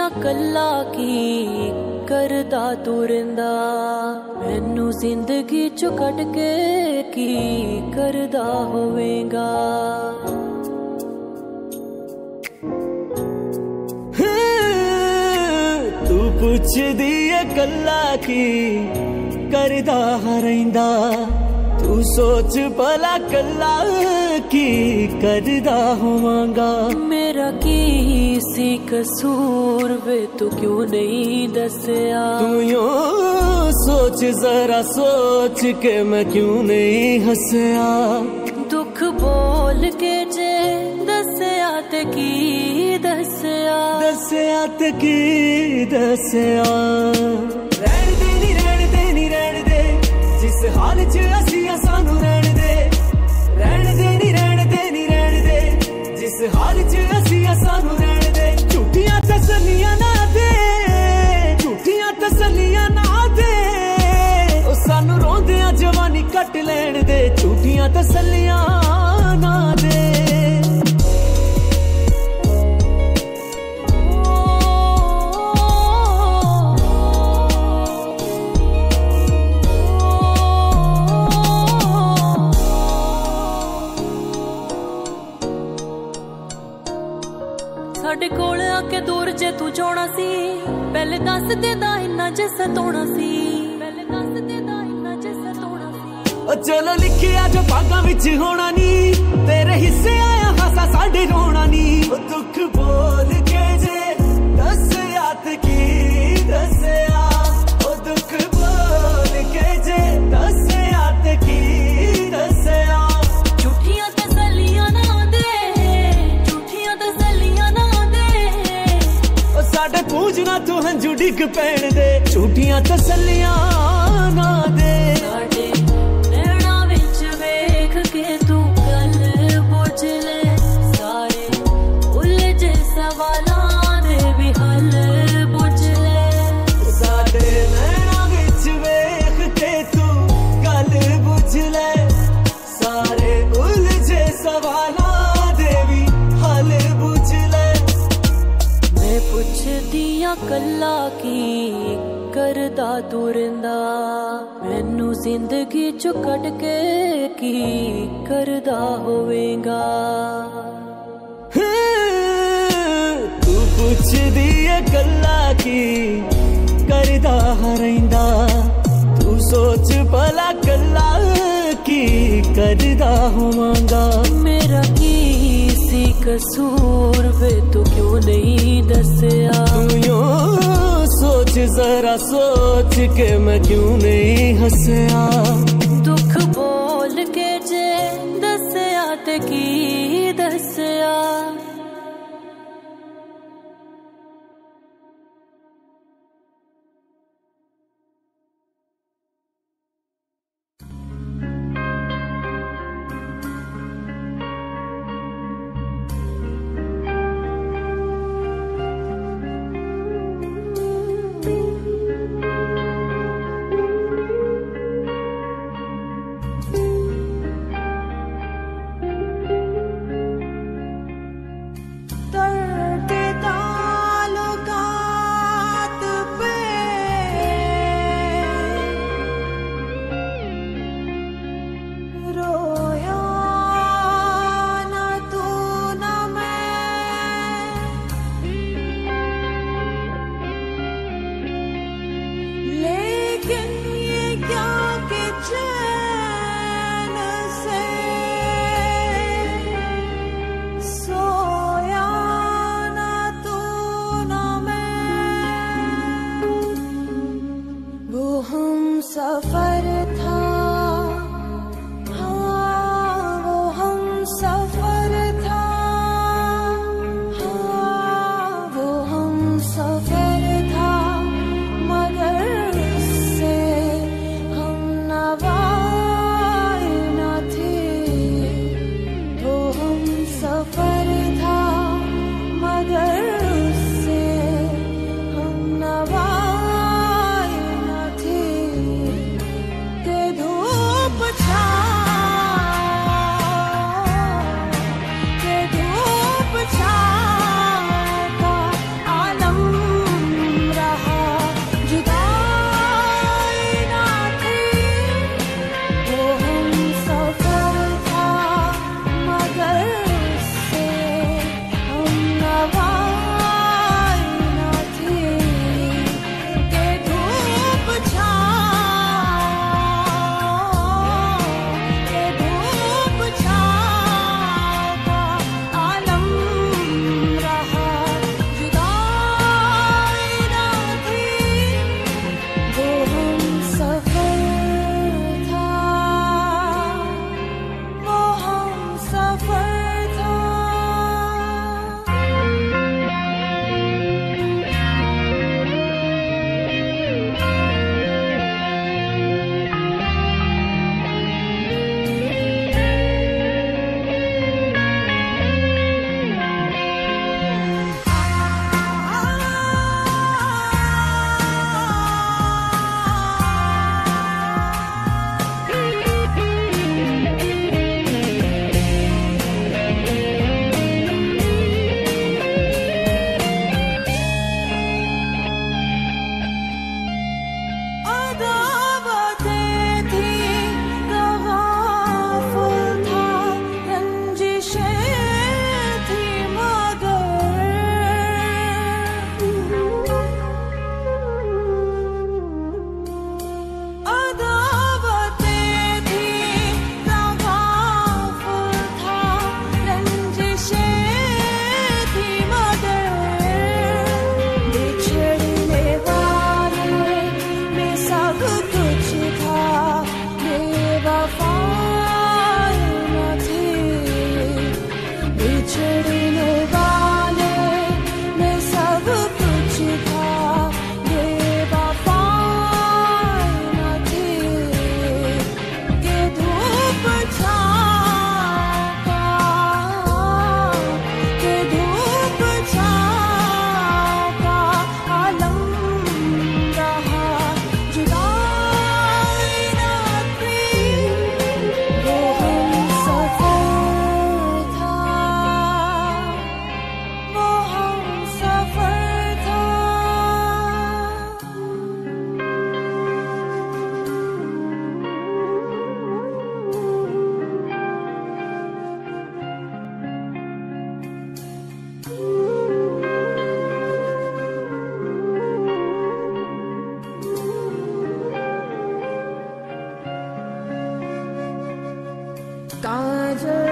दियां कल्ला की करदा तुरंदा मैनू जिंदगी चो कट के की करदा होवेगा। तू पुछदी है कल्ला की करदा रहिंदा, तू सोच भला कल्ला की करदा होवांगा। मेरा की सी कसूर वे तू क्यों नहीं दसया? तू यूं सोच जरा सोच के मैं क्यों नहीं हंसया? दुख बोल के जे दसया ते की दसया? दसया ते की दसया? रहन दे नी रहन दे नी रहन दे, जिस हाल च असी सानू रहन दे। रहन दे नी रहन दे नी रहन दे, जिस हाल च असी सानू रहन दे। झूठियां तसल्लियां ना दे, झूठियां तसल्लियां ना दे, ओ सानू रोंदियां जवानी कट लैण दे। झूठियां तसल्लियां ना दे। साडे कोल आके दूर जे तू जाना सी, पहले दस देदा इन्ना जे सताउणा सी। पहले दस देदा इन्ना जे सताउणा सी। ओ चलो लिखिया जो भागां विच होना नी, तेरे हिस्से आया हासा साडे रोना नी। ओ दुख बोल के जे दसया ते की दसया? ओ दुख बोल के जे दसया ते की दसया? झूठियां तसल्लियां ना दे, झूठियां तसल्लियां ना दे, ओ साडे पूजना तू हंजू डिग पैण दे। झूठियां तसल्लियां ना दे। साडे नैना विच वेख के तू गल बुझ ले, सारे उलझे सवालां दे भी हल बुझ ले। साडे नैना विच वेख के तू गल बुझ ले, सारे उलझे सवालां दे भी हल बुझ ले। मैं पुछदियां कल्ला की करदा तुरंदा मैनू जिंदगी चो कट के की करदा होवेगा। तू पुछदी है कल्ला की करदा रहिंदा, तू सोच भला कल्ला की करदा होवांगा। मेरा की सी कसूर वे तू क्यों नहीं दसया? तू यूं सोच जरा सोच के मैं क्यों नहीं हंसया? दुख बोल के जे दसया ते की दसया? जा